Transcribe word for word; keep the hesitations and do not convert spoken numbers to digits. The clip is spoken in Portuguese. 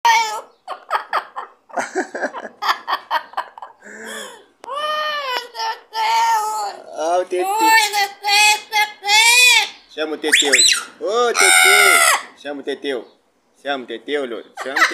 Ah, o Tetê. Chama o Teteu. Ô, Teteu. Chama o Teteu. Chama o Teteu, Louro. Chama o Teteu.